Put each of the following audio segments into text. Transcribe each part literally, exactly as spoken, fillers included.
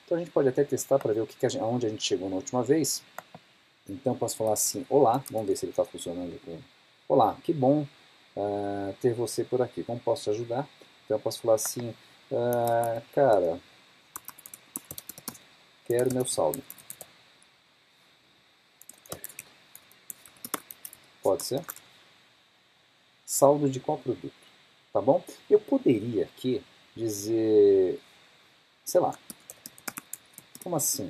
Então a gente pode até testar para ver o que que a gente, aonde a gente chegou na última vez. Então eu posso falar assim, olá, vamos ver se ele está funcionando aqui. Olá, que bom uh, ter você por aqui, como posso te ajudar? Então eu posso falar assim, uh, cara, quero meu saldo. Pode ser? Saldo de qual produto? Tá bom? Eu poderia aqui dizer, sei lá, como assim?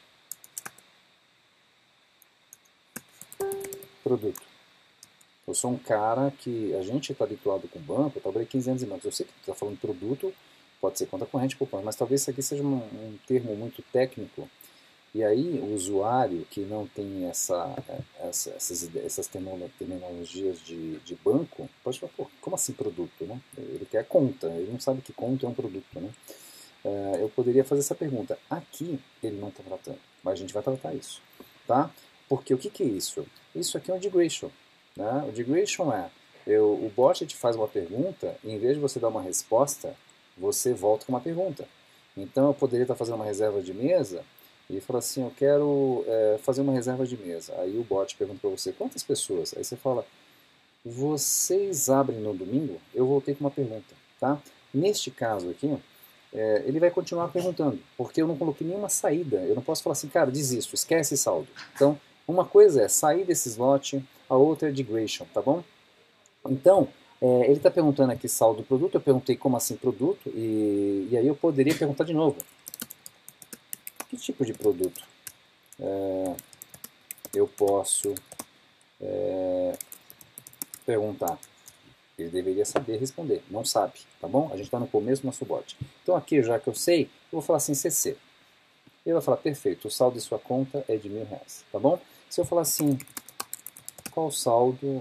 Produto. Eu sou um cara que a gente está habituado com o banco, eu trabalhei quinze anos em banco. Eu sei que tu está falando produto, pode ser conta corrente, poupança, mas talvez isso aqui seja um, um termo muito técnico. E aí o usuário que não tem essa, essa, essas, essas terminologias de, de banco, pode falar, pô, como assim produto? Né? Ele quer conta, ele não sabe que conta é um produto. Né? Uh, eu poderia fazer essa pergunta. Aqui ele não está tratando, mas a gente vai tratar isso. Tá? Porque o que, que é isso? Isso aqui é um degradation. Né? O degradation é, eu, o bot te faz uma pergunta, e em vez de você dar uma resposta, você volta com uma pergunta. Então eu poderia estar fazendo uma reserva de mesa e falar assim, eu quero é, fazer uma reserva de mesa. Aí o bot pergunta para você, quantas pessoas? Aí você fala, vocês abrem no domingo? Eu voltei com uma pergunta. Tá? Neste caso aqui, é, ele vai continuar perguntando, porque eu não coloquei nenhuma saída. Eu não posso falar assim, cara, desisto, esquece saldo. Então, uma coisa é sair desse slot, a outra é degradation, tá bom? Então, é, ele está perguntando aqui saldo do produto, eu perguntei como assim produto, e, e aí eu poderia perguntar de novo. Que tipo de produto é, eu posso é, perguntar? Ele deveria saber responder, não sabe, tá bom? A gente está no começo do nosso bot. Então aqui, já que eu sei, eu vou falar assim, C C. Ele vai falar, perfeito, o saldo de sua conta é de mil reais, tá bom? Se eu falar assim, qual o saldo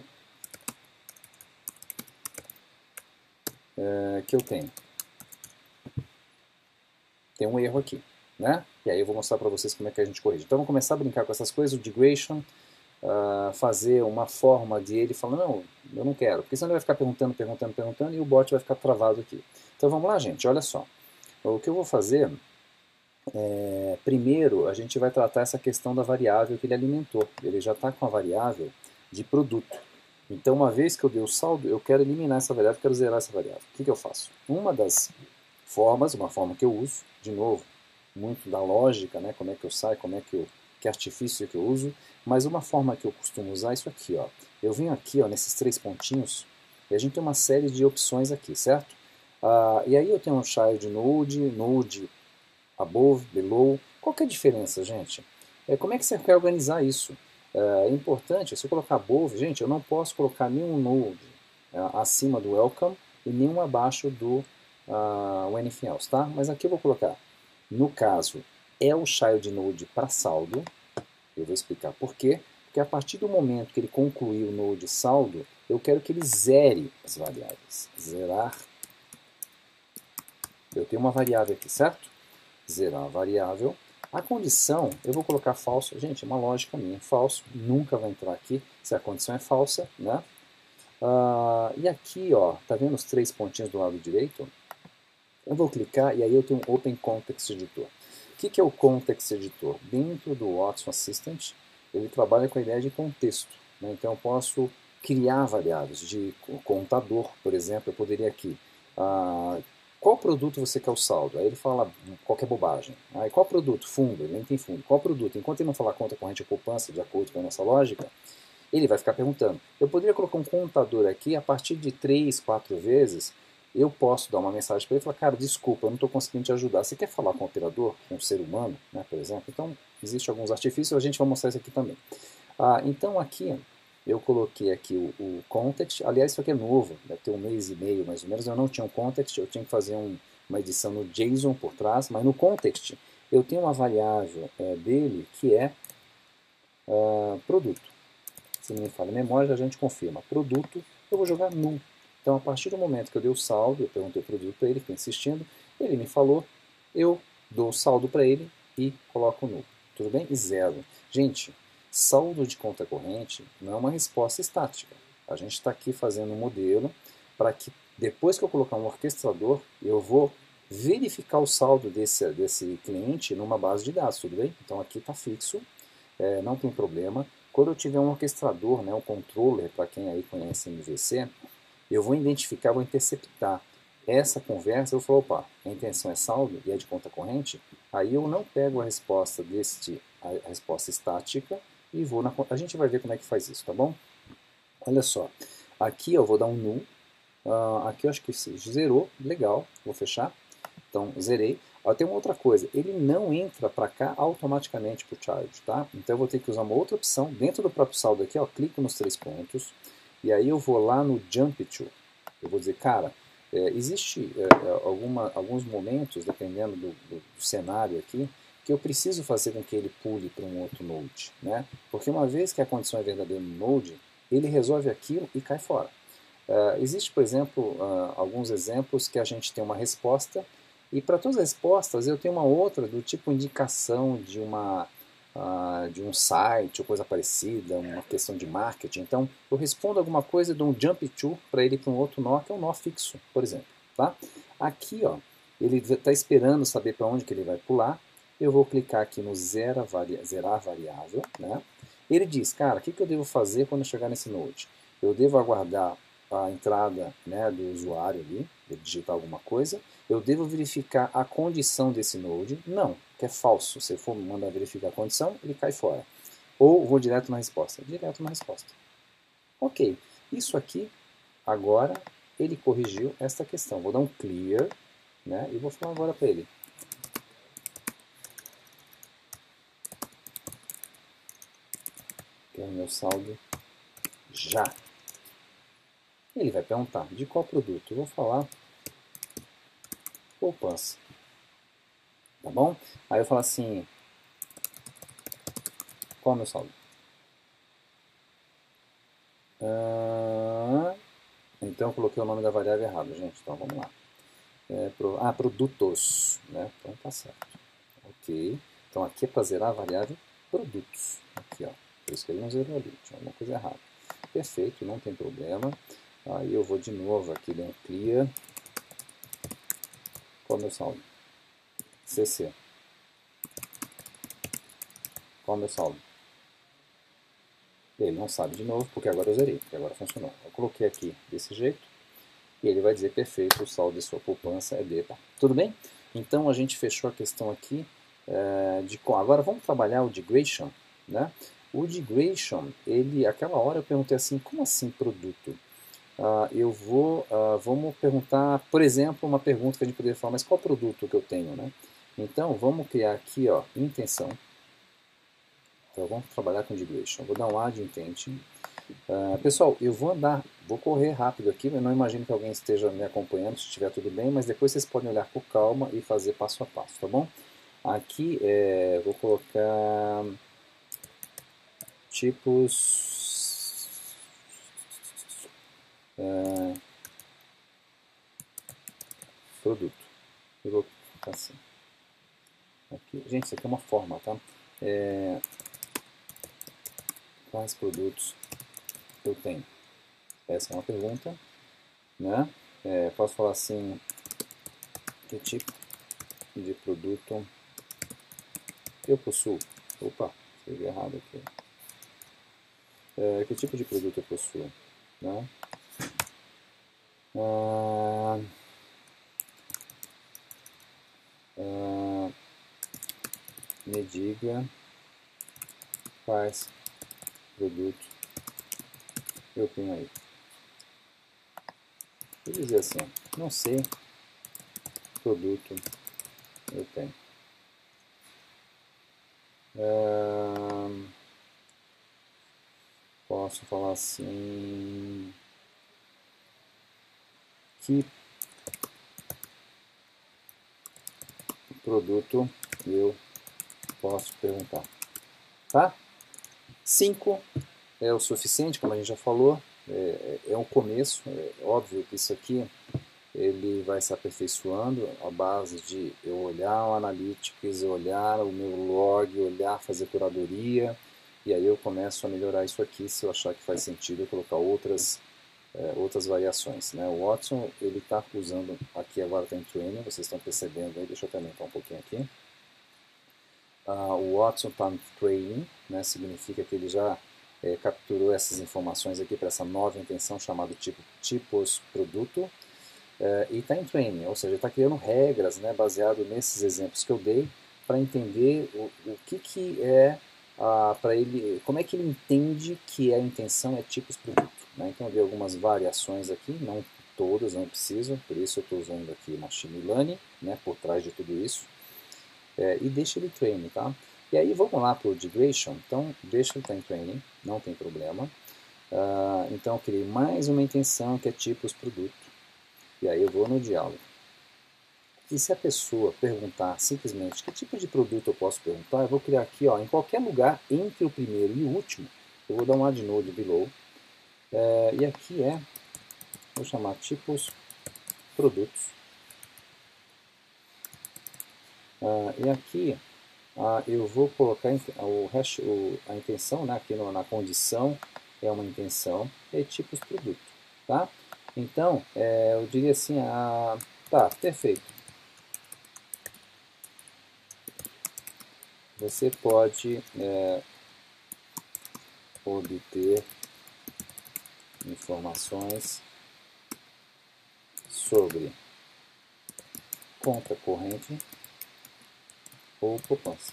é, que eu tenho? Tem um erro aqui, né? E aí eu vou mostrar para vocês como é que a gente corrige. Então vamos começar a brincar com essas coisas, o degradation, uh, fazer uma forma de ele falar, não, eu não quero, porque senão ele vai ficar perguntando, perguntando, perguntando e o bot vai ficar travado aqui. Então vamos lá, gente, olha só. O que eu vou fazer, é, primeiro a gente vai tratar essa questão da variável que ele alimentou. Ele já está com a variável de produto. Então uma vez que eu dei o saldo, eu quero eliminar essa variável, quero zerar essa variável. O que, que eu faço? Uma das formas, uma forma que eu uso, de novo, muito da lógica, né, como é que eu saio, como é que eu, que artifício que eu uso, mas uma forma que eu costumo usar é isso aqui, ó. Eu venho aqui, ó, nesses três pontinhos, e a gente tem uma série de opções aqui, certo? Ah, e aí eu tenho um child node, node above, below. Qual que é a diferença, gente? É, como é que você quer organizar isso? É importante, se eu colocar above, gente, eu não posso colocar nenhum node é, acima do welcome e nenhum abaixo do uh, anything else, tá? Mas aqui eu vou colocar, no caso, é o child node para saldo. Eu vou explicar por quê. Porque a partir do momento que ele concluir o node saldo, eu quero que ele zere as variáveis. Zerar. Eu tenho uma variável aqui, certo? Zerar a variável. A condição, eu vou colocar falso. Gente, é uma lógica minha. Falso nunca vai entrar aqui se a condição é falsa, né? Uh, e aqui, ó, tá vendo os três pontinhos do lado direito? Eu vou clicar e aí eu tenho um Open Context Editor. O que, que é o Context Editor? Dentro do Watson Assistant, ele trabalha com a ideia de contexto. Né? Então eu posso criar variáveis de contador, por exemplo, eu poderia aqui, uh, qual produto você quer o saldo? Aí ele fala qualquer bobagem. Aí qual produto? Fundo, ele nem tem fundo. Qual produto? Enquanto ele não falar conta corrente ou poupança, de acordo com a nossa lógica, ele vai ficar perguntando. Eu poderia colocar um contador aqui, a partir de três, quatro vezes, eu posso dar uma mensagem para ele e falar, cara, desculpa, eu não estou conseguindo te ajudar. Você quer falar com o operador, com um ser humano, né, por exemplo? Então, existem alguns artifícios, a gente vai mostrar isso aqui também. Ah, então, aqui, eu coloquei aqui o, o context. Aliás, isso aqui é novo, deve ter um mês e meio, mais ou menos. Eu não tinha um context, eu tinha que fazer um, uma edição no JSON por trás, mas no context, eu tenho uma variável é, dele que é uh, produto. Se não me falha a memória, a gente confirma. Produto, eu vou jogar null. Então, a partir do momento que eu dei o saldo, eu perguntei o produto para ele, fiquei insistindo, ele me falou, eu dou o saldo para ele e coloco null. Tudo bem? E zero. Gente, saldo de conta corrente não é uma resposta estática. A gente está aqui fazendo um modelo para que depois que eu colocar um orquestrador, eu vou verificar o saldo desse, desse cliente numa base de dados, tudo bem? Então aqui está fixo, é, não tem problema. Quando eu tiver um orquestrador, né, um controller, para quem aí conhece M V C, eu vou identificar, vou interceptar essa conversa, eu vou falar, opa, a intenção é saldo e é de conta corrente, aí eu não pego a resposta deste, a resposta estática e vou na... A gente vai ver como é que faz isso, tá bom? Olha só, aqui eu vou dar um null, uh, aqui eu acho que zerou, legal, vou fechar, então zerei. Ó, tem uma outra coisa, ele não entra para cá automaticamente para o charge, tá? Então eu vou ter que usar uma outra opção, dentro do próprio saldo aqui, ó, clico nos três pontos, e aí eu vou lá no jump to, eu vou dizer, cara, é, existe é, alguma, alguns momentos, dependendo do, do, do cenário aqui, que eu preciso fazer com que ele pule para um outro node, né? Porque uma vez que a condição é verdadeira no node, ele resolve aquilo e cai fora. Uh, existe, por exemplo, uh, alguns exemplos que a gente tem uma resposta e para todas as respostas eu tenho uma outra do tipo indicação de, uma, uh, de um site ou coisa parecida, uma questão de marketing. Então eu respondo alguma coisa e dou um jump to para ele para um outro nó, que é um nó fixo, por exemplo. Tá? Aqui ó, ele está esperando saber para onde que ele vai pular. Eu vou clicar aqui no zera varia, zerar variável. Né? Ele diz, cara, o que, que eu devo fazer quando eu chegar nesse node? Eu devo aguardar a entrada, né, do usuário ali, de digitar alguma coisa, eu devo verificar a condição desse node? Não, que é falso. Se eu for mandar verificar a condição, ele cai fora. Ou vou direto na resposta? Direto na resposta. Ok, isso aqui, agora, ele corrigiu esta questão. Vou dar um clear, né, e vou falar agora para ele. Quero meu saldo já. Ele vai perguntar, de qual produto? Eu vou falar poupança. Tá bom? Aí eu falo assim, qual é o meu saldo? Ah, então eu coloquei o nome da variável errado, gente. Então vamos lá. É, pro, ah, produtos. Né? Então tá certo. Ok. Então aqui é para zerar a variável produtos. Aqui, ó. Por isso que ele não zerou ali. Tinha alguma coisa errada. Perfeito, não tem problema. Aí eu vou de novo aqui dentro do clear. Qual é o meu saldo? C C. Qual é o meu saldo? Ele não sabe de novo, porque agora eu zerei, porque agora funcionou. Eu coloquei aqui desse jeito, e ele vai dizer, perfeito, o saldo de sua poupança é D. Tá? Tudo bem? Então a gente fechou a questão aqui é, de... Agora vamos trabalhar o degradation, né? O degradation, ele, aquela hora eu perguntei assim, como assim produto? Uh, eu vou, uh, vamos perguntar, por exemplo, uma pergunta que a gente poderia falar, mas qual produto que eu tenho, né? Então vamos criar aqui, ó, intenção. Então vamos trabalhar com degradation. Vou dar um add intent. Uh, pessoal, eu vou andar, vou correr rápido aqui, eu não imagino que alguém esteja me acompanhando, se estiver tudo bem, mas depois vocês podem olhar com calma e fazer passo a passo, tá bom? Aqui, é, vou colocar tipos... É, produto. Eu vou colocar assim. Aqui. Gente, isso aqui é uma forma, tá? É, quais produtos eu tenho? Essa é uma pergunta, né? É, posso falar assim, que tipo de produto eu possuo? Opa, escrevi errado aqui. É, que tipo de produto eu possuo? Né? Ah, ah, me diga quais produtos eu tenho aí. Vou dizer assim, não sei produto eu tenho. Ah, posso falar assim, que produto eu posso perguntar, tá? cinco é o suficiente, como a gente já falou, é, é um começo, é óbvio que isso aqui ele vai se aperfeiçoando à base de eu olhar o Analytics, eu olhar o meu log, olhar, fazer curadoria, e aí eu começo a melhorar isso aqui, se eu achar que faz sentido eu colocar outras é, outras variações, né? O Watson, ele está usando, aqui agora está em training, vocês estão percebendo aí, deixa eu aumentar um pouquinho aqui. Uh, o Watson está em training, né? Significa que ele já é, capturou essas informações aqui para essa nova intenção chamada tipo, tipos produto, é, e está em training, ou seja, está criando regras, né, baseado nesses exemplos que eu dei, para entender o, o que, que é, ah, para ele, como é que ele entende que a intenção é tipos produto. Né? Então eu dei algumas variações aqui, não todas, não preciso, por isso eu estou usando aqui Machine Learning, né, por trás de tudo isso, é, e deixa ele training, tá? E aí vamos lá para o Degradation, então deixa ele estar em training, não tem problema. Uh, então eu criei mais uma intenção que é tipos produto. E aí eu vou no diálogo. E se a pessoa perguntar simplesmente que tipo de produto eu posso perguntar, eu vou criar aqui, ó, em qualquer lugar entre o primeiro e o último, eu vou dar um add node below. É, e aqui é, vou chamar tipos produtos. Ah, e aqui ah, eu vou colocar o hash, o, a intenção, né, aqui no, na condição é uma intenção, e tipos produto. Tá? Então, é, eu diria assim, ah, tá, perfeito. Você pode é, obter informações sobre conta corrente ou poupança.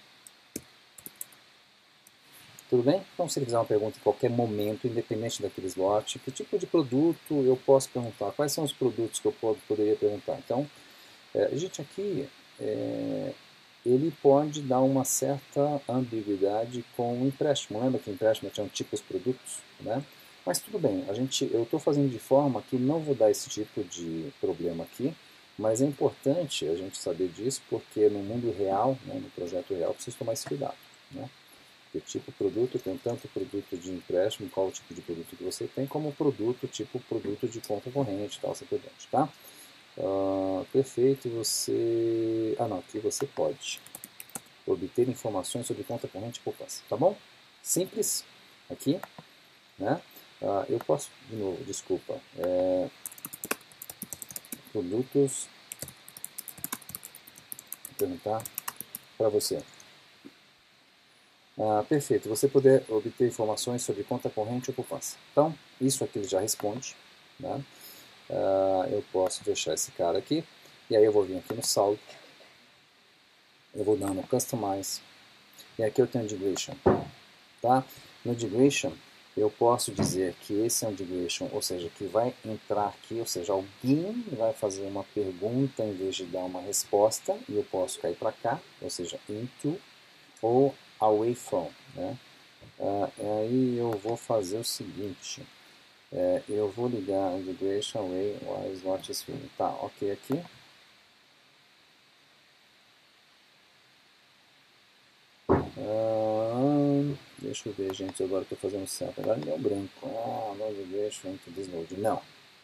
Tudo bem? Então, se ele fizer uma pergunta em qualquer momento, independente daquele slot, que tipo de produto eu posso perguntar? Quais são os produtos que eu poderia perguntar? Então, é, a gente aqui, é, ele pode dar uma certa ambiguidade com o empréstimo. Lembra que empréstimo tinha tipos de produtos, né? Mas tudo bem, a gente, eu estou fazendo de forma que não vou dar esse tipo de problema aqui, mas é importante a gente saber disso, porque no mundo real, né, no projeto real, precisa tomar esse cuidado. Né? Porque tipo produto tem tanto produto de empréstimo, qual o tipo de produto que você tem, como produto, tipo produto de conta corrente, tal, assim por diante, tá? Uh, perfeito, você... Ah não, aqui você pode obter informações sobre conta corrente e poupança, tá bom? Simples, aqui, né? Uh, eu posso, de novo, desculpa, é, produtos, vou perguntar para você. Uh, perfeito, você poder obter informações sobre conta corrente ou poupança. Então, isso aqui ele já responde, né? Uh, eu posso fechar esse cara aqui, e aí eu vou vir aqui no saldo, eu vou dar no Customize, e aqui eu tenho Degradation, tá? No Degradation, eu posso dizer que esse é um Degradation, ou seja, que vai entrar aqui, ou seja, alguém vai fazer uma pergunta em vez de dar uma resposta, e eu posso cair para cá, ou seja, into, ou away from, né? Uh, aí eu vou fazer o seguinte, é, eu vou ligar a Degradation away while slot is filling. Tá, ok aqui. Uh, deixa eu ver, gente, agora estou fazendo certo. Agora me deu branco. Ah, no Degradation into this node. Não.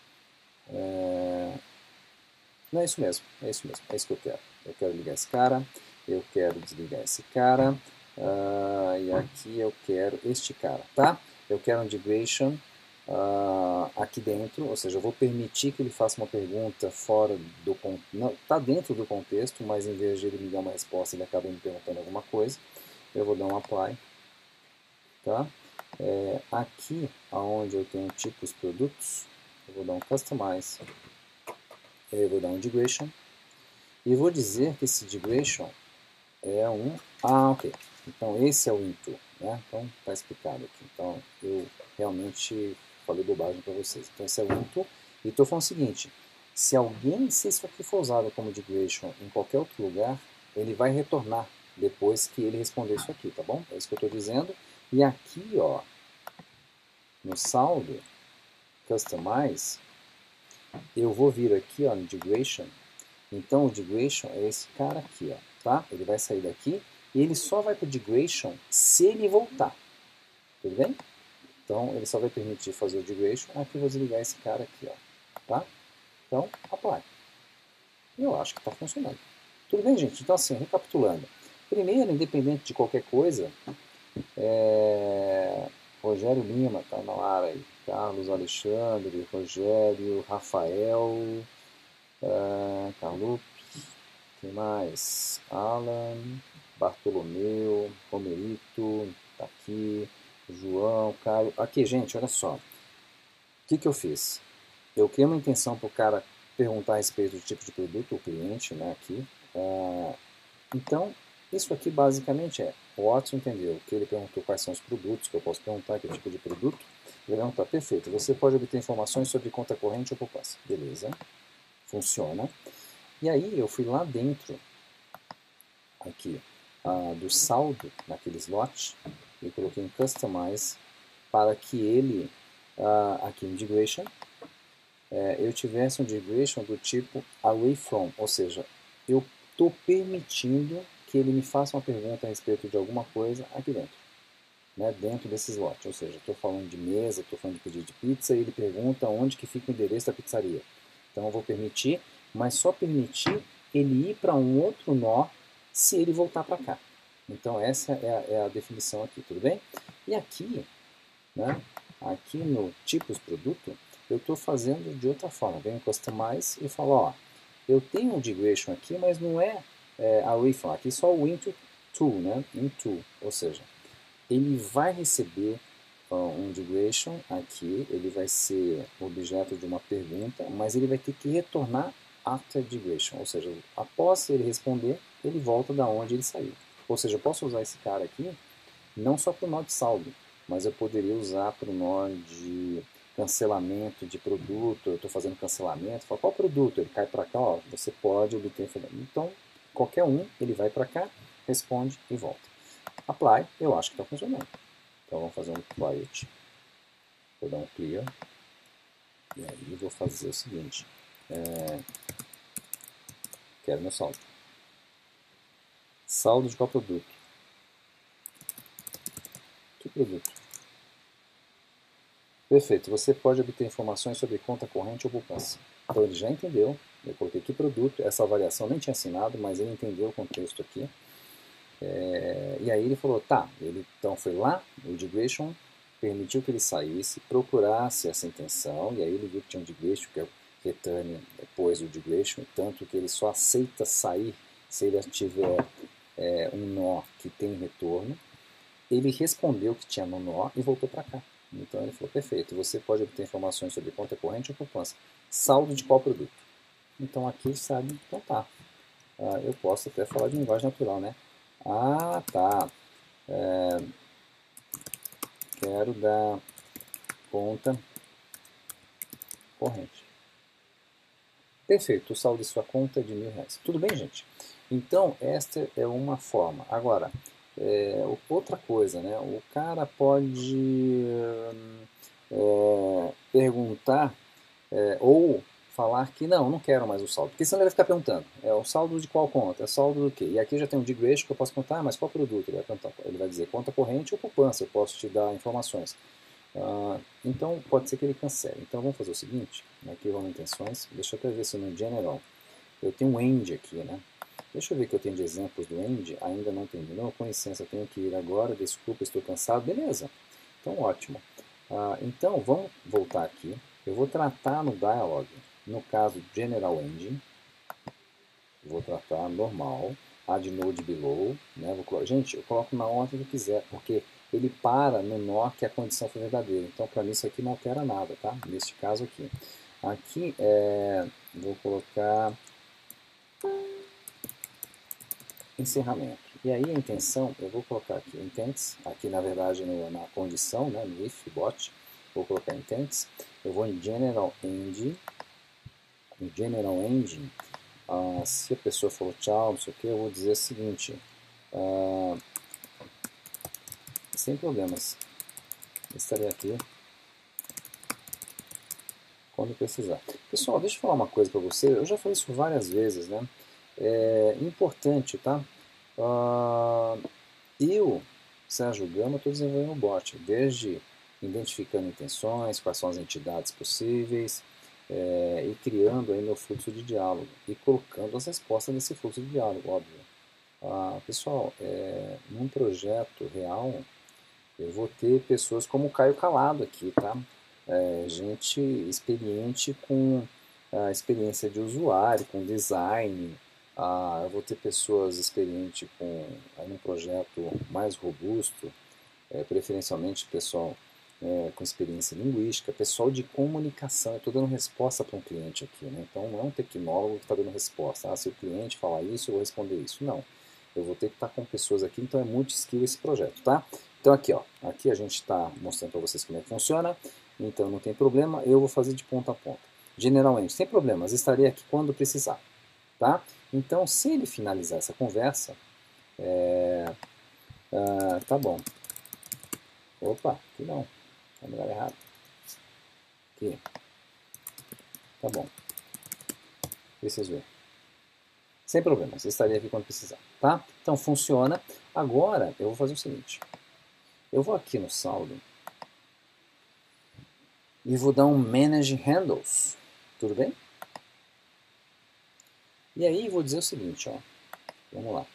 É, não é isso mesmo, é isso mesmo, é isso que eu quero. Eu quero ligar esse cara, eu quero desligar esse cara, uh, e aqui eu quero este cara, tá? Eu quero um Degradation uh, aqui dentro, ou seja, eu vou permitir que ele faça uma pergunta fora do contexto, não, está dentro do contexto, mas em vez de ele me dar uma resposta, ele acaba me perguntando alguma coisa. Eu vou dar um Apply, tá? É, aqui, onde eu tenho tipos produtos, eu vou dar um Customize, eu vou dar um Degradation, e vou dizer que esse Degradation é um... Ah, ok. Então esse é o into, né? Então está explicado aqui. Então eu realmente falei bobagem para vocês. Então esse é o into. E estou falando o seguinte, se alguém, se isso aqui for usado como Degradation em qualquer outro lugar, ele vai retornar depois que ele responder isso aqui, tá bom? É isso que eu estou dizendo. E aqui, ó, no saldo, Customize, eu vou vir aqui, ó, no Degradation. Então o Degradation é esse cara aqui, ó, tá? Ele vai sair daqui e ele só vai para o Degradation se ele voltar. Tudo bem? Então ele só vai permitir fazer o Degradation. Aqui eu vou desligar esse cara aqui, ó, tá? Então, apply. Eu acho que está funcionando. Tudo bem, gente? Então assim, recapitulando. Primeiro, independente de qualquer coisa, é... Rogério Lima está na área aí. Carlos Alexandre, Rogério, Rafael, uh, Carlupe, quem mais? Alan, Bartolomeu, Romerito, tá aqui, João, Caio. Aqui, gente, olha só. O que, que eu fiz? Eu criei uma intenção para o cara perguntar a respeito do tipo de produto, o cliente, né, aqui. Uh, então, isso aqui basicamente é, o Watson entendeu que ele perguntou quais são os produtos, que eu posso perguntar que tipo de produto. Ele perguntou, perfeito, você pode obter informações sobre conta corrente ou poupança. Beleza, funciona. E aí eu fui lá dentro, aqui, uh, do saldo naquele slot, e coloquei em Customize, para que ele, uh, aqui em Integration, é, eu tivesse um integration do tipo away from, ou seja, eu estou permitindo que ele me faça uma pergunta a respeito de alguma coisa aqui dentro, né, dentro desse slot. Ou seja, estou falando de mesa, estou falando de pedido de pizza e ele pergunta onde que fica o endereço da pizzaria. Então eu vou permitir, mas só permitir ele ir para um outro nó se ele voltar para cá. Então essa é a, é a definição aqui, tudo bem? E aqui, né, aqui no tipos produto, eu estou fazendo de outra forma. Venho em Customize e falo, ó, eu tenho um integration aqui, mas não é, é away from, aqui só o into to, né, into, ou seja, ele vai receber uh, um integration aqui, ele vai ser objeto de uma pergunta, mas ele vai ter que retornar after integration, ou seja, após ele responder, ele volta da onde ele saiu. Ou seja, eu posso usar esse cara aqui não só para o nó de saldo, mas eu poderia usar para o nó de cancelamento de produto. Eu estou fazendo cancelamento, falo, qual produto? Ele cai para cá, ó, você pode obter informação. Então, qualquer um, ele vai para cá, responde e volta. Apply, eu acho que está funcionando. Então, vamos fazer um quiet. Vou dar um clear. E aí, vou fazer o seguinte. É... Quero meu saldo. Saldo de qual produto? Que produto? Perfeito, você pode obter informações sobre conta corrente ou poupança. Então ele já entendeu, eu coloquei que produto, essa avaliação nem tinha assinado, mas ele entendeu o contexto aqui. É, e aí ele falou, tá, ele então foi lá, o integration permitiu que ele saísse, procurasse essa intenção, e aí ele viu que tinha um integration, que é o return depois do integration, tanto que ele só aceita sair se ele tiver é, um nó que tem retorno. Ele respondeu que tinha no nó e voltou para cá. Então ele falou, perfeito, você pode obter informações sobre conta corrente ou poupança. Saldo de qual produto? Então aqui sabe, então tá. Ah, eu posso até falar de linguagem natural, né? Ah, tá. É, quero dar conta corrente. Perfeito, o saldo de sua conta é de mil reais. Tudo bem, gente? Então, esta é uma forma. Agora, é, outra coisa, né? O cara pode é, perguntar é, ou falar que não, não quero mais o saldo. Porque senão ele vai ficar perguntando, é o saldo de qual conta? É saldo do quê? E aqui já tem um integration que eu posso contar, ah, mas qual produto? Ele vai, perguntar, ele vai dizer conta corrente ou poupança, eu posso te dar informações. Uh, então pode ser que ele cancele. Então vamos fazer o seguinte, aqui vamos em intenções, deixa eu até ver se no general eu tenho um end aqui, né? Deixa eu ver o que eu tenho de exemplos do end, ainda não terminou, com licença, eu tenho que ir agora, desculpa, estou cansado, beleza, então ótimo. Uh, então vamos voltar aqui, eu vou tratar no dialog, no caso general end, vou tratar normal, add node below, né? Vou, gente, eu coloco na ordem que eu quiser, porque ele para no nó que a condição foi verdadeira. Então, para mim, isso aqui não altera nada, tá? Neste caso aqui. Aqui, é, vou colocar encerramento. E aí, a intenção, eu vou colocar aqui intents, aqui, na verdade, no, na condição, né, no if bot, vou colocar intents. Eu vou em general end, em general engine, uh, se a pessoa falou tchau, não sei o que, eu vou dizer o seguinte, uh, sem problemas, estarei aqui quando precisar. Pessoal, deixa eu falar uma coisa para você, eu já falei isso várias vezes, né? É importante, tá? Uh, eu, Sérgio Gama, estou desenvolvendo o bot, desde identificando intenções, quais são as entidades possíveis, é, e criando aí meu fluxo de diálogo, e colocando as respostas nesse fluxo de diálogo, óbvio. Uh, pessoal, é, num projeto real, Eu vou ter pessoas como o Caio Calado aqui, tá? É, gente experiente com a experiência de usuário, com design. Ah, eu vou ter pessoas experientes com aí, um projeto mais robusto, é, preferencialmente pessoal é, com experiência linguística, pessoal de comunicação. Eu estou dando resposta para um cliente aqui, né? Então não é um tecnólogo que está dando resposta. Ah, se o cliente falar isso, eu vou responder isso. Não. Eu vou ter que estar com pessoas aqui, então é multi-skill esse projeto, tá? Então aqui, ó, aqui a gente está mostrando para vocês como é que funciona, então não tem problema, eu vou fazer de ponta a ponta. Generalmente, sem problemas, estarei aqui quando precisar, tá? Então, se ele finalizar essa conversa, é, ah, tá bom. Opa, aqui não, tá no lugar errado. Aqui, tá bom, preciso ver. Sem problemas, estarei aqui quando precisar, tá? Então funciona. Agora eu vou fazer o seguinte, eu vou aqui no saldo e vou dar um Manage Handles, tudo bem? E aí vou dizer o seguinte, ó, vamos lá.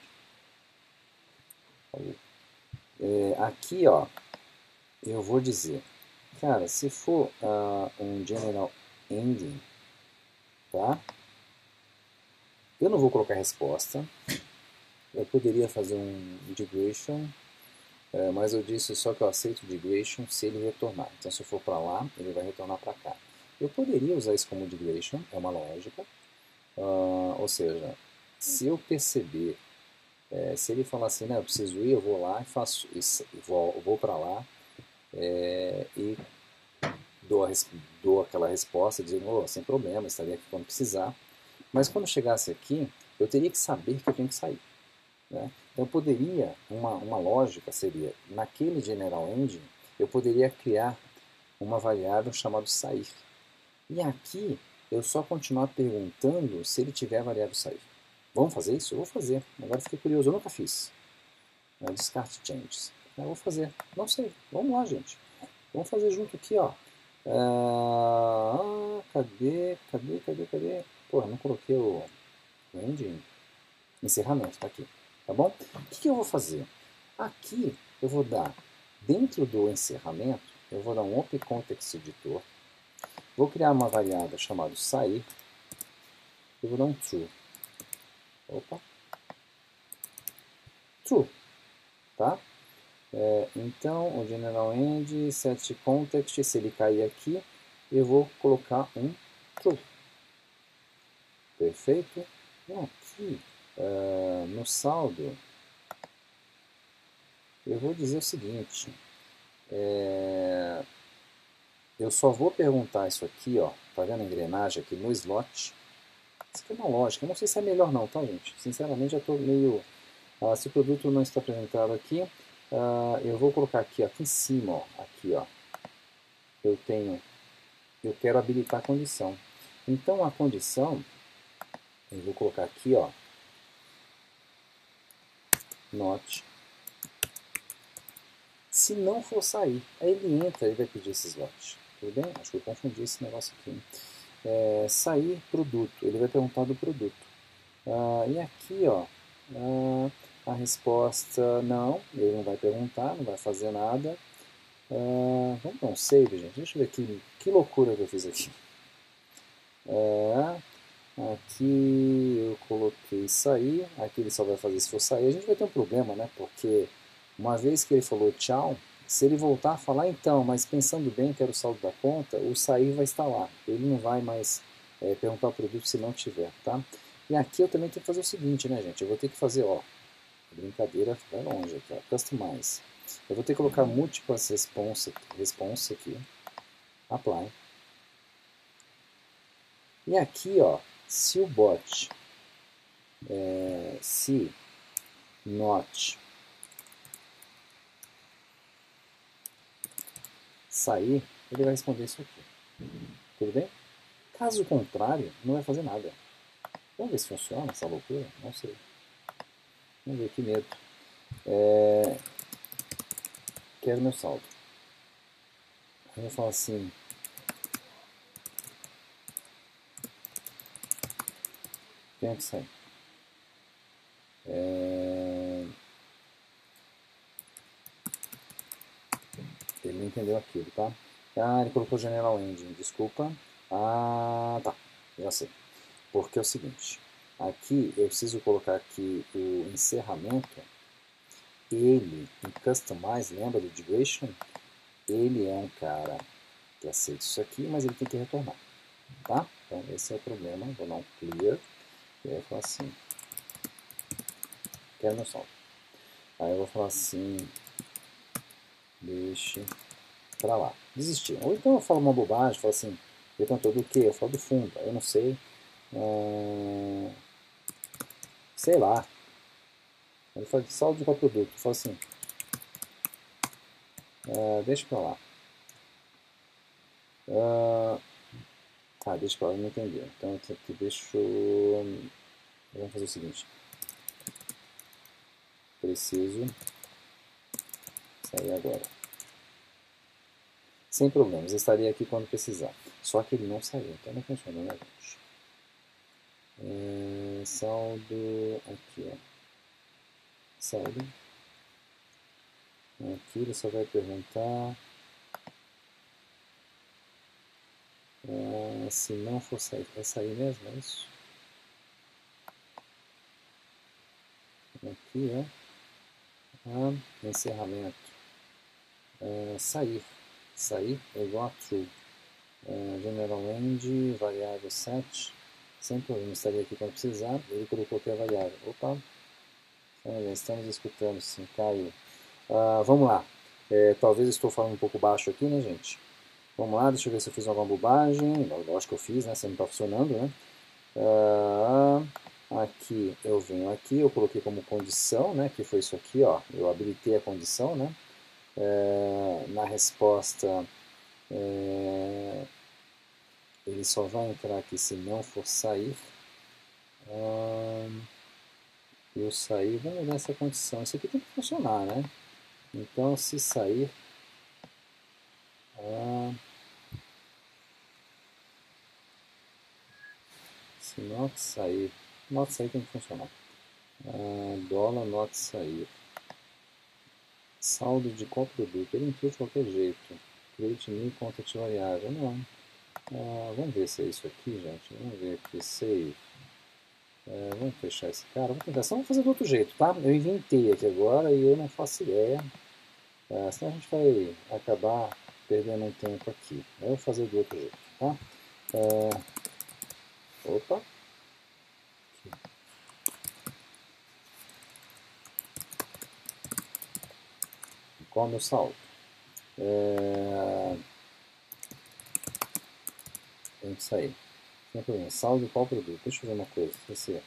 É, aqui, ó, eu vou dizer, cara, se for uh, um General Ending, tá? Eu não vou colocar resposta. Eu poderia fazer um integration, é, mas eu disse só que eu aceito integration se ele retornar. Então, se eu for para lá, ele vai retornar para cá. Eu poderia usar isso como integration, é uma lógica. Uh, ou seja, se eu perceber, é, se ele falar assim, né, eu preciso ir, eu vou lá e faço isso, vou, vou para lá é, e dou, a, dou aquela resposta dizendo, oh, sem problema, estaria aqui quando precisar. Mas quando chegasse aqui, eu teria que saber que eu tenho que sair. Né? Então, eu poderia, uma, uma lógica seria, naquele General Engine, eu poderia criar uma variável chamada sair. E aqui, eu só continuar perguntando se ele tiver a variável sair. Vamos fazer isso? Eu vou fazer. Agora fiquei curioso, eu nunca fiz. É, descarte changes. Eu vou fazer. Não sei. Vamos lá, gente. Vamos fazer junto aqui, ó. Ah, cadê, cadê, cadê, cadê? Porra, não coloquei o engine. Encerramento, tá aqui. Tá bom? O que, que eu vou fazer? Aqui eu vou dar, dentro do encerramento, eu vou dar um Open Context Editor. Vou criar uma variável chamada sair. Eu vou dar um true. Opa. True. Tá? É, então, o General End, set context, se ele cair aqui, eu vou colocar um true. Perfeito? E aqui, uh, no saldo, eu vou dizer o seguinte, é, eu só vou perguntar isso aqui, ó, tá vendo a engrenagem aqui no slot? Isso aqui é uma lógica, eu não sei se é melhor não, tá gente? Sinceramente já estou meio, uh, se o produto não está apresentado aqui, uh, eu vou colocar aqui, ó, aqui em cima, ó, aqui, ó, eu tenho, eu quero habilitar a condição. Então a condição, eu vou colocar aqui, ó, not, se não for sair, aí ele entra, ele vai pedir esse slot, tudo bem? Acho que eu confundi esse negócio aqui. É, sair produto, ele vai perguntar do produto. Ah, e aqui, ó, ah, a resposta não, ele não vai perguntar, não vai fazer nada. Ah, vamos dar um save, gente. Deixa eu ver que, que loucura que eu fiz aqui. É, aqui eu coloquei sair, aqui ele só vai fazer se for sair. A gente vai ter um problema, né? Porque uma vez que ele falou tchau, se ele voltar a falar então, mas pensando bem, quero o saldo da conta, o sair vai estar lá. Ele não vai mais é, perguntar o produto se não tiver, tá? E aqui eu também tenho que fazer o seguinte, né, gente? Eu vou ter que fazer, ó, brincadeira vai longe aqui, ó, customize. Eu vou ter que colocar múltiplas response, response aqui, apply. E aqui, ó, se o bot, é, se not sair, ele vai responder isso aqui. Tudo bem? Caso contrário, não vai fazer nada. Vamos ver se funciona essa loucura? Não sei. Vamos ver, que medo. É... Quero meu saldo. Eu vou falar assim. Tem que sair. É... não entendeu aquilo, tá? Ah, ele colocou General Engine, desculpa. Ah, tá, já sei. Porque é o seguinte, aqui eu preciso colocar aqui o encerramento. Ele, em Customize, lembra do Duration? Ele é um cara que aceita isso aqui, mas ele tem que retornar, tá? Então esse é o problema, vou dar um clear, e aí eu falo assim, quero meu saldo. Aí eu vou falar assim, deixe pra lá, desistir. Ou então eu falo uma bobagem, falo assim, ele perguntou do que? Eu falo do fundo, eu não sei, hum, sei lá. Ele fala de saldo de qual produto? Eu falo assim, uh, deixa pra lá. Uh, tá, deixa pra lá, não entendeu. Então aqui deixa eu... Vamos fazer o seguinte. Preciso sair agora. Sem problemas, estaria aqui quando precisar. Só que ele não saiu, então não funciona, né, gente? É, saldo aqui, ó. Saldo. Aqui ele só vai perguntar é, se não for sair. Vai sair mesmo, é isso? Aqui, ó. Ah, encerramento. É, sair. Sair é igual a true. É, general end, variável set. Sem problema, estaria aqui quando precisar. Ele colocou que é variável. Opa, estamos escutando, sim, caiu. Ah, vamos lá. É, talvez eu estou falando um pouco baixo aqui, né, gente? Vamos lá, deixa eu ver se eu fiz alguma bobagem. Eu acho que eu fiz, né? Se não está funcionando, né? Ah, aqui, eu venho aqui, eu coloquei como condição, né? Que foi isso aqui, ó. Eu habilitei a condição, né? É, na resposta, é, ele só vai entrar aqui se não for sair. Ah, eu sair, vamos mudar essa condição. Isso aqui tem que funcionar, né? Então, se sair... Ah, se not sair... Not sair tem que funcionar. Ah, dólar not sair. Saldo de qual produto? Ele entrou de qualquer jeito. Create new contact variável. Não. Ah, vamos ver se é isso aqui, gente. Vamos ver aqui. Save. É, vamos fechar esse cara. Vamos tentar. Só vamos fazer do outro jeito, tá? Eu inventei aqui agora e eu não faço ideia. Ah, senão a gente vai acabar perdendo um tempo aqui. Eu vou fazer do outro jeito, tá? Ah, opa. Qual é o meu saldo? É... Tem que sair. Sem problema. Saldo de qual produto? Deixa eu ver uma coisa. Esse...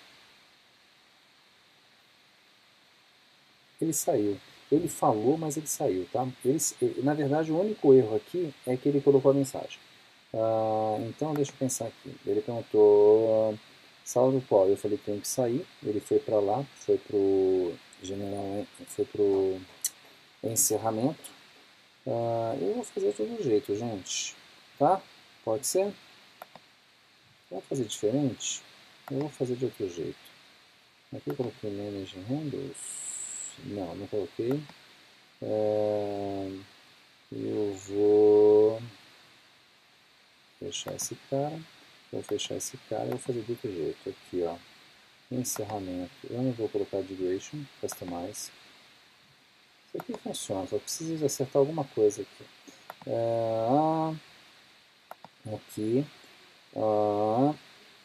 Ele saiu. Ele falou, mas ele saiu, tá? Ele, na verdade, o único erro aqui é que ele colocou a mensagem. Ah, então, deixa eu pensar aqui. Ele perguntou saldo qual? Eu falei que tem que sair. Ele foi para lá, foi pro general, foi pro encerramento. Ah, eu vou fazer de todo jeito, gente. Tá? Pode ser? Vamos fazer diferente? Eu vou fazer de outro jeito. Aqui eu coloquei Manage Handles. Não, não coloquei. É, eu vou fechar esse cara. Vou fechar esse cara e vou fazer do outro jeito. Aqui, ó. Encerramento. Eu não vou colocar Duration, Customize. Isso aqui funciona, só preciso acertar alguma coisa aqui. É, ah, aqui. Ah,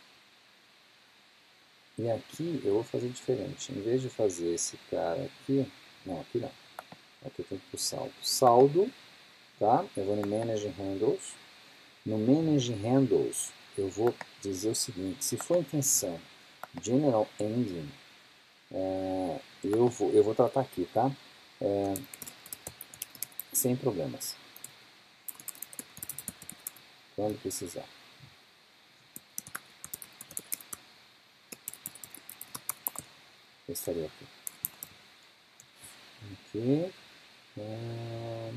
e aqui eu vou fazer diferente. Em vez de fazer esse cara aqui, não, aqui não. Aqui eu tenho que ir pro saldo. Saldo, tá? Eu vou no Manage Handles. No Manage Handles, eu vou dizer o seguinte: se for intenção General Engine, é, eu, vou, eu vou tratar aqui, tá? É, sem problemas. Quando precisar. Eu estaria aqui. Aqui. É,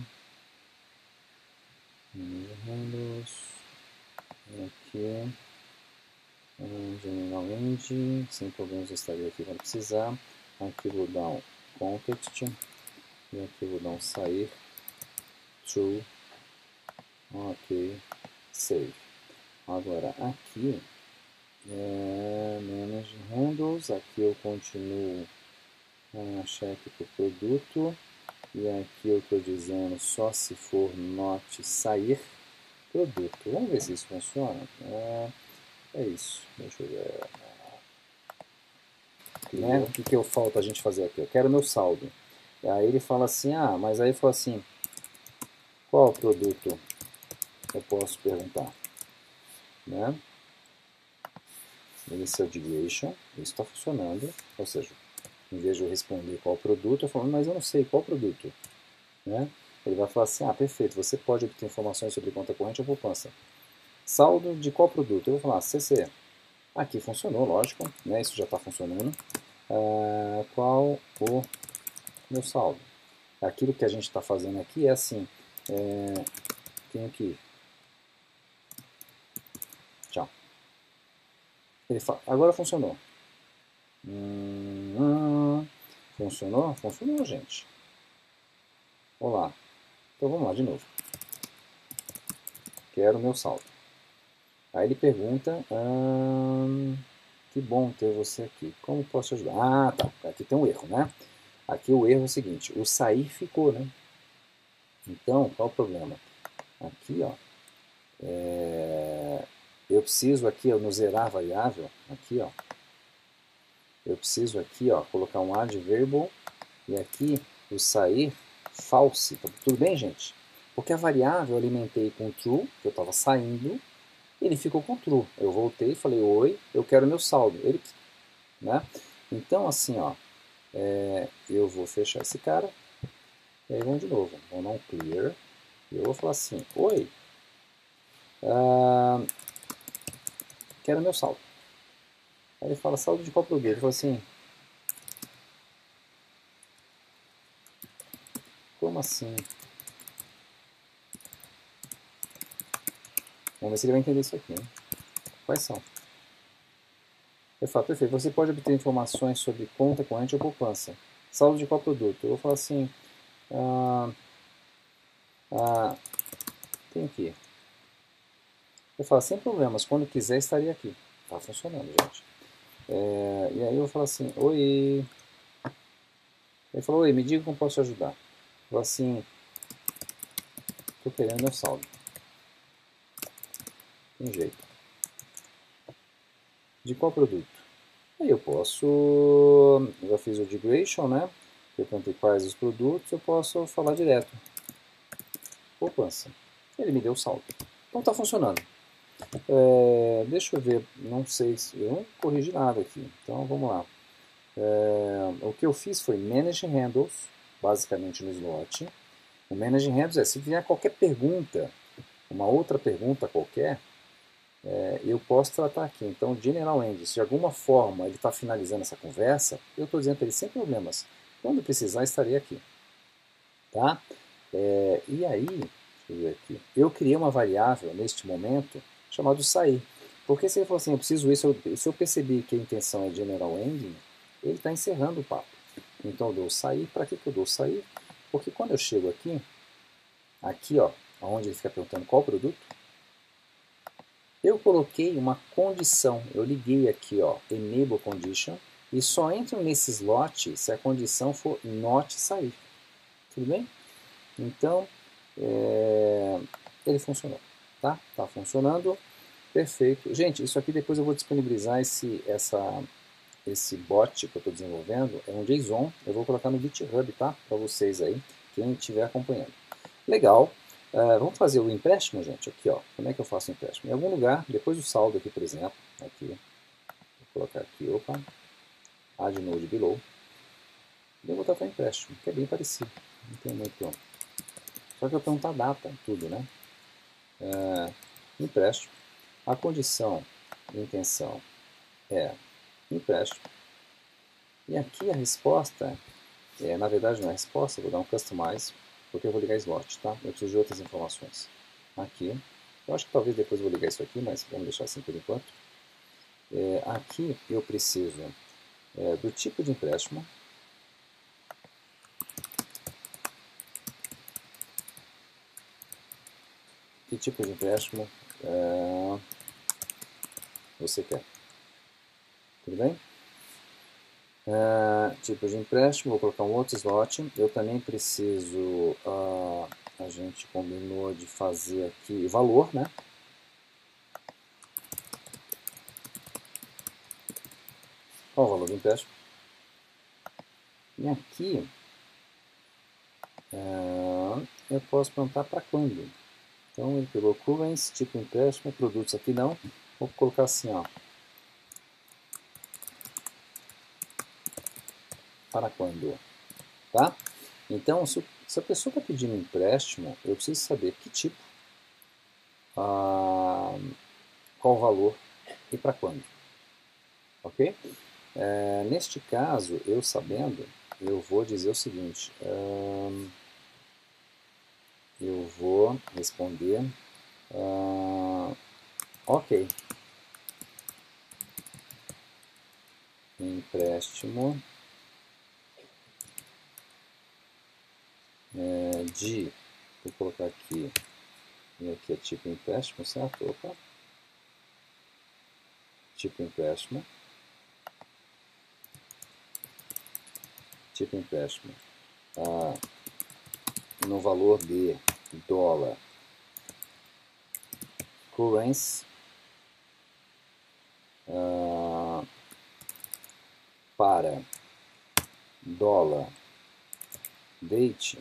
Handles. Aqui. É, General Engine. Sem problemas, eu estaria aqui quando precisar. Aqui vou dar um Context. E aqui vou dar um sair true. Ok, save. Agora aqui, é, manage handles, aqui eu continuo a cheque para o produto, e aqui eu estou dizendo só se for not sair produto. Vamos ver se isso funciona. É, é isso, deixa eu ver. Né? O que, que eu falta a gente fazer aqui? Eu quero meu saldo. E aí ele fala assim, ah, mas aí ele fala assim, qual produto eu posso perguntar? Né? Inicial duration, isso está funcionando, ou seja, em vez de eu responder qual produto, eu falo, mas eu não sei qual produto. Né? Ele vai falar assim, ah, perfeito, você pode obter informações sobre conta corrente ou poupança. Saldo de qual produto? Eu vou falar, C C. Aqui funcionou, lógico, né? Isso já está funcionando. Ah, qual o meu saldo? Aquilo que a gente está fazendo aqui é assim, é, tenho que... Tchau. Ele fala, agora funcionou. Hum, hum, funcionou? Funcionou, gente. Olá. Então vamos lá de novo. Quero o meu saldo. Aí ele pergunta, hum, que bom ter você aqui. Como posso ajudar? Ah, tá. Aqui tem um erro, né? Aqui o erro é o seguinte, o sair ficou, né? Então, qual o problema? Aqui, ó, é, eu preciso aqui, ó, no zerar a variável, aqui, ó, eu preciso aqui, ó, colocar um add variable e aqui o sair false. Tudo bem, gente? Porque a variável eu alimentei com true, que eu estava saindo, ele ficou com true. Eu voltei e falei, oi, eu quero meu saldo. Ele, né? Então, assim, ó, é, eu vou fechar esse cara, e aí vamos de novo. Vou dar um clear, e eu vou falar assim, oi, ah, quero meu saldo. Aí ele fala, saldo de qual produto? Ele fala assim, como assim? Vamos ver se ele vai entender isso aqui, né? Quais são? Eu falo, perfeito, você pode obter informações sobre conta corrente ou poupança. Saldo de qual produto? Eu vou falar assim, ah, ah, tem aqui. Eu falo, sem problemas, quando quiser estaria aqui. Tá funcionando, gente. É, e aí eu falo assim, oi. Ele falou, oi, me diga como posso te ajudar. Eu falo assim, estou querendo meu saldo. Tem jeito. De qual produto? Aí eu posso, eu já fiz o degradation, né? Eu perguntei quais os produtos, eu posso falar direto. Poupança. Ele me deu o saldo. Então está funcionando. É, deixa eu ver, não sei se eu não corrigi nada aqui. Então vamos lá. É, o que eu fiz foi Manage Handles, basicamente no slot. O Manage Handles é se vier qualquer pergunta, uma outra pergunta qualquer, é, eu posso tratar aqui. Então, General End, se de alguma forma ele está finalizando essa conversa, eu estou dizendo para ele sem problemas. Quando precisar, estarei aqui. Tá? É, e aí, deixa eu ver aqui, eu criei uma variável neste momento chamada sair. Porque se ele falou assim, eu preciso isso, eu, se eu percebi que a intenção é General Ending, ele está encerrando o papo. Então eu dou sair. Para que, que eu dou sair? Porque quando eu chego aqui, aqui ó, onde ele fica perguntando qual produto, eu coloquei uma condição. Eu liguei aqui, ó, Enable Condition, e só entro nesse slot se a condição for not sair. Tudo bem? Então, é, ele funcionou. Tá? Tá funcionando. Perfeito. Gente, isso aqui depois eu vou disponibilizar esse, essa, esse bot que eu estou desenvolvendo. É um JSON. Eu vou colocar no GitHub, tá? Para vocês aí, quem estiver acompanhando. Legal. Uh, vamos fazer o empréstimo, gente? Aqui, ó. Como é que eu faço o empréstimo? Em algum lugar, depois do saldo aqui, por exemplo. Aqui. Vou colocar aqui, opa. Add node below. E eu vou botar empréstimo, que é bem parecido. Não tem muito... Só que eu pergunto a data, tudo, né? Uh, empréstimo. A condição de intenção é empréstimo. E aqui a resposta, é, na verdade não é a resposta, eu vou dar um customize, porque eu vou ligar slot, tá? Eu preciso de outras informações. Aqui, eu acho que talvez depois eu vou ligar isso aqui, mas vamos deixar assim por enquanto. É, aqui eu preciso é, do tipo de empréstimo. que tipo de empréstimo é, você quer. Tudo bem? Uh, tipo de empréstimo, vou colocar um outro slot. Eu também preciso, uh, a gente combinou de fazer aqui valor, né? Qual o valor do empréstimo? E aqui, uh, eu posso perguntar para quando. Então ele pegou currency, tipo empréstimo, produtos aqui não. Vou colocar assim, ó. Para quando? Tá? Então, se, se a pessoa está pedindo um empréstimo, eu preciso saber que tipo, ah, qual o valor e para quando. Ok? É, neste caso, eu sabendo, eu vou dizer o seguinte, hum, eu vou responder, hum, ok, empréstimo é, de, vou colocar aqui, e aqui é tipo empréstimo, certo? Opa. Tipo empréstimo, tipo empréstimo, ah, no valor de dólar, currency, ah, para dólar, date,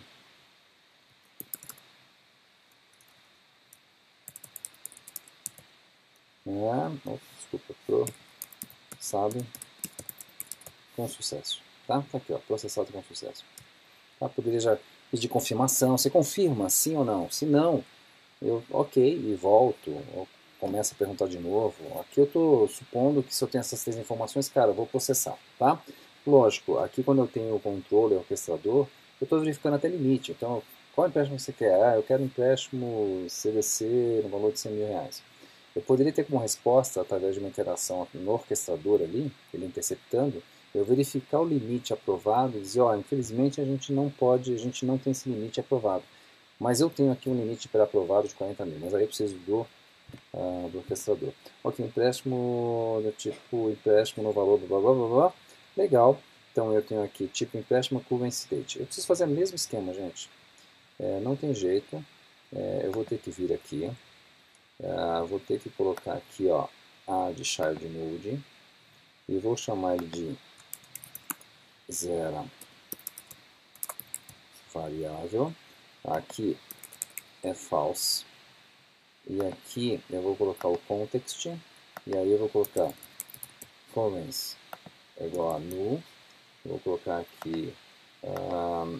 é, desculpa, processado com sucesso. Tá? Tá aqui, ó, processado com sucesso. Tá? Poderia já pedir confirmação. Você confirma sim ou não? Se não, eu ok e volto, ou começo a perguntar de novo. Aqui eu estou supondo que se eu tenho essas três informações, cara, eu vou processar. Tá? Lógico, aqui quando eu tenho o controle, o orquestrador, eu estou verificando até limite. Então, qual empréstimo você quer? Ah, eu quero um empréstimo C D C no valor de cem mil reais. Eu poderia ter como resposta, através de uma interação no orquestrador ali, ele interceptando, eu verificar o limite aprovado e dizer, ó, infelizmente a gente não pode, a gente não tem esse limite aprovado. Mas eu tenho aqui um limite pré-aprovado de quarenta mil, mas aí eu preciso do, uh, do orquestrador. Ok, empréstimo do tipo empréstimo no valor, blá blá blá blá. Legal. Então eu tenho aqui tipo empréstimo currency date. Eu preciso fazer o mesmo esquema, gente. É, não tem jeito. É, eu vou ter que vir aqui. Uh, vou ter que colocar aqui, ó, add child node e vou chamar ele de zero variável. Aqui é false e aqui eu vou colocar o context e aí eu vou colocar currency é igual a null. Eu vou colocar aqui um,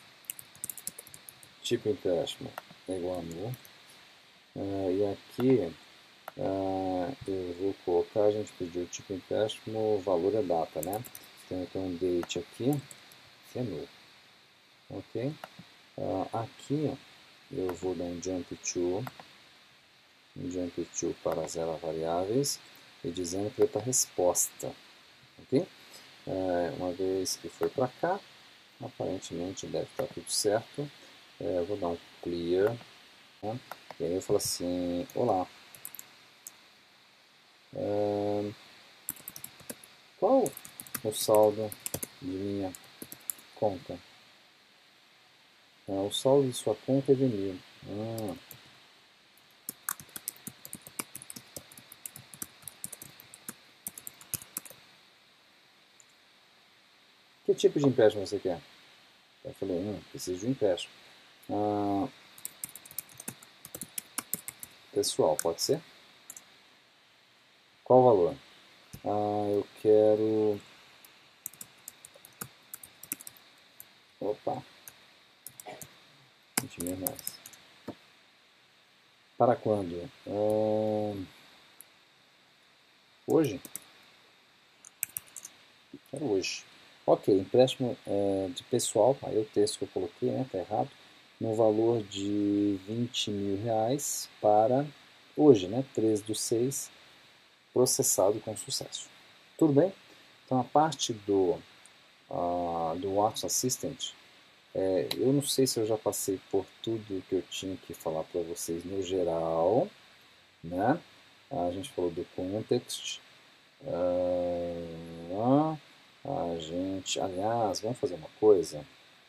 tipo empréstimo é igual a null. Uh, e aqui uh, eu vou colocar, a gente pediu tipo empréstimo, valor é data, né? Então eu tenho um date aqui, que é null. Ok? Uh, aqui eu vou dar um jump to, um jump to para zero variáveis e dizendo que vai para resposta. Ok? Uh, uma vez que foi para cá, aparentemente deve estar tudo certo. Uh, eu vou dar um clear, né? E aí eu falo assim, olá. Uh, qual o saldo de minha conta? Uh, o saldo de sua conta é de mil. Ah. Que tipo de empréstimo você quer? Eu falei, hum, preciso de um empréstimo. Ah, pessoal, pode ser? Qual o valor? Ah, eu quero... Opa, vinte mil reais. Para quando? Ah, hoje? Quero hoje. Ok, empréstimo é, de pessoal, aí o texto que eu coloquei, né, tá errado, no valor de vinte mil reais para hoje, né, três do seis, processado com sucesso. Tudo bem? Então a parte do, uh, do Watson Assistant, É, eu não sei se eu já passei por tudo que eu tinha que falar para vocês no geral, né? A gente falou do context. Uh, a gente, aliás, vamos fazer uma coisa.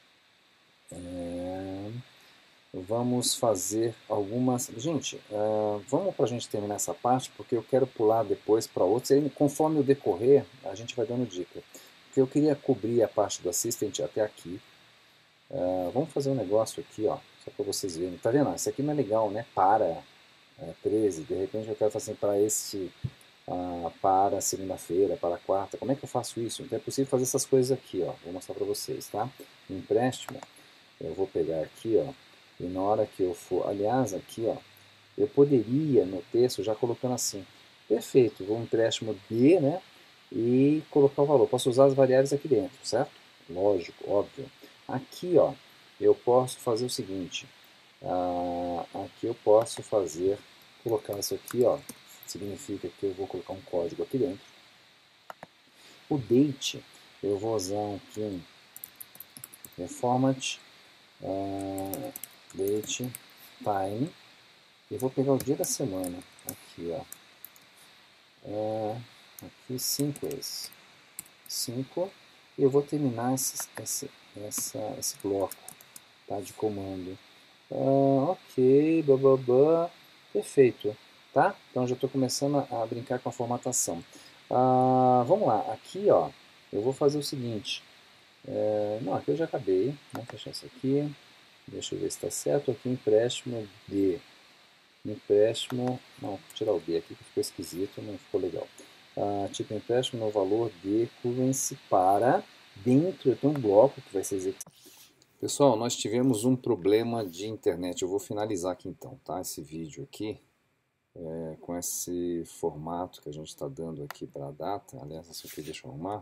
É, vamos fazer algumas. Gente, uh, vamos para a gente terminar essa parte, porque eu quero pular depois para outros. E aí, conforme o decorrer, a gente vai dando dica. Porque eu queria cobrir a parte do assistant até aqui. Uh, vamos fazer um negócio aqui, ó, só para vocês verem. Tá vendo? Isso aqui não é legal, né? Para é, treze. De repente eu quero fazer para este. Uh, para segunda-feira, para quarta. Como é que eu faço isso? Então é possível fazer essas coisas aqui, ó. Vou mostrar para vocês, tá? Empréstimo. Eu vou pegar aqui, ó. E na hora que eu for, aliás, aqui, ó, eu poderia no texto já colocando assim, perfeito, vou um empréstimo de, né, e colocar o valor. Posso usar as variáveis aqui dentro, certo? Lógico, óbvio. Aqui, ó, eu posso fazer o seguinte, ah, aqui eu posso fazer, colocar isso aqui, ó, significa que eu vou colocar um código aqui dentro. O date, eu vou usar aqui um format, uh, date, time, eu vou pegar o dia da semana, aqui, ó, uh, aqui cinco esse, cinco, e eu vou terminar esse, esse, essa, esse bloco, tá, de comando. Uh, ok, blá blá blá, perfeito, tá? Então já estou começando a, a brincar com a formatação. Uh, vamos lá, aqui, ó, eu vou fazer o seguinte, uh, não, aqui eu já acabei, vamos fechar isso aqui. Deixa eu ver se está certo. Aqui empréstimo de empréstimo, não, vou tirar o D aqui que ficou esquisito, não ficou legal. Ah, tipo empréstimo no valor de currency para dentro, eu tenho um bloco que vai ser executado. Pessoal, nós tivemos um problema de internet. Eu vou finalizar aqui então, tá? Esse vídeo aqui, é, com esse formato que a gente está dando aqui para a data. Aliás, isso aqui deixa eu arrumar.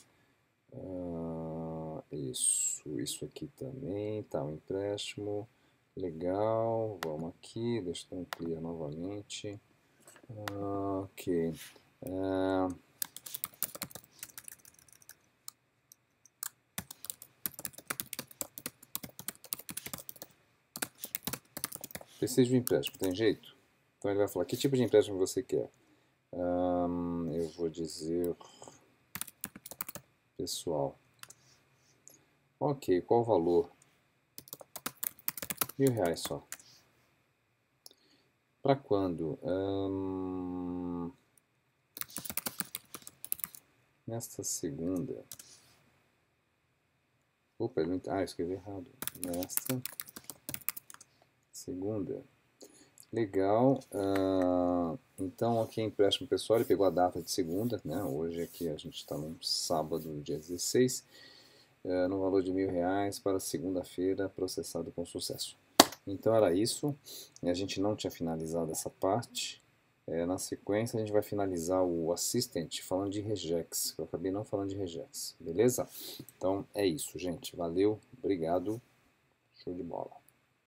Ah, isso, isso aqui também, tá, o empréstimo, legal, vamos aqui, deixa eu dar um clear novamente, ah, ok, ah, preciso de empréstimo, tem jeito? Então ele vai falar, que tipo de empréstimo você quer? Ah, eu vou dizer, pessoal, ok, qual o valor? Mil reais só. Para quando? Hum, nesta segunda. Opa, ele não... ah, eu escrevi errado. Nesta segunda. Legal. Uh, então aqui é empréstimo pessoal, ele pegou a data de segunda, né? Hoje aqui a gente está no sábado, dia dezesseis, uh, no valor de mil reais para segunda-feira, processado com sucesso. Então era isso. A gente não tinha finalizado essa parte. É, na sequência a gente vai finalizar o assistant falando de regex. Eu acabei não falando de regex, beleza? Então é isso, gente. Valeu, obrigado, show de bola.